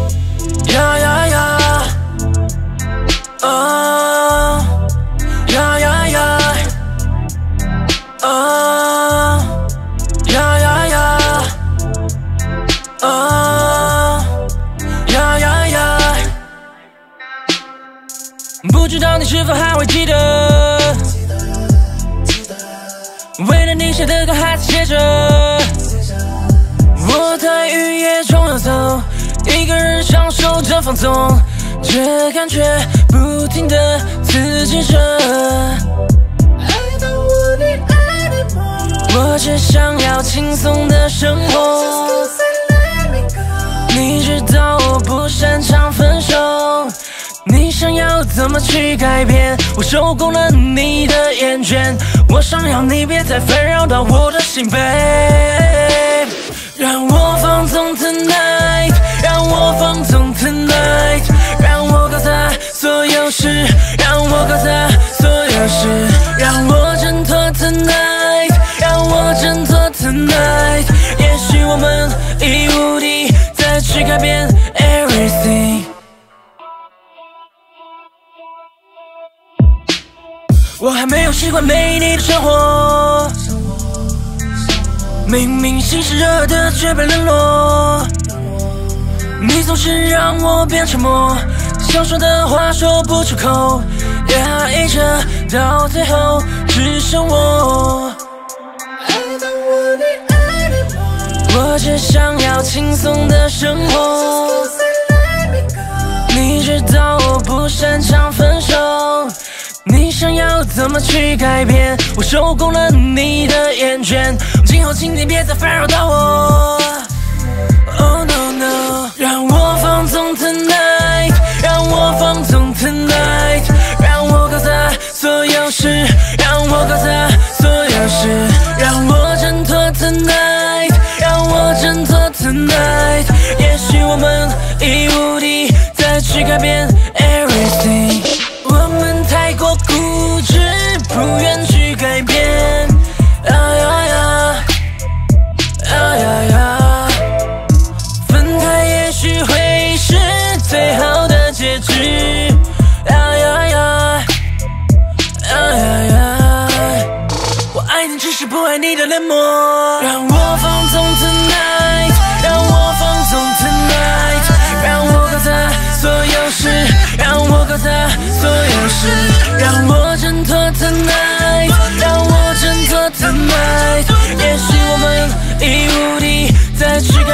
呀呀呀，哦，呀呀呀，哦，呀呀呀，哦，呀呀呀。不知道你是否还会记得，为了你写的歌还在写着。我在雨夜中游走，一个人享受着放纵，这感觉不停地刺激着。我只想要轻松的生活，你知道我不擅长分手，你想要怎么去改变？我受够了你的厌倦，我想要你别再纷扰到我的心扉。让我放纵 tonight， 让我放纵 tonight， 让我搞砸所有事，让我搞砸所有事，让我挣脱 tonight， 让我挣脱 tonight。也许我们已无力再去改变 everything。我还没有习惯没你的生活，明明心是热的，却被冷落。你总是让我变沉默，想说的话说不出口，压抑着，到最后只剩我。我只想要轻松的生活，你知道我不擅长分手，你想要怎么去改变？我受够了你的厌倦，今后请你别再烦扰到我。Oh no no， 让我放纵 tonight， 让我放纵 tonight， 让我搞砸所有事，让我搞砸所有事，让我挣脱 tonight， 让我挣脱 tonight。也许我们已无力再去改变 everything。我们太过固执，不愿去改变。啊呀呀，啊呀呀，分开也许会是最好的结局。啊呀呀，啊呀呀，我爱你，只是不爱你的冷漠。让我放纵 tonight， 让我放纵 tonight， 让我搞砸所有事，让我搞砸所有事，让我挣脱 tonight， 让我挣脱 tonight。也许我们已无力再去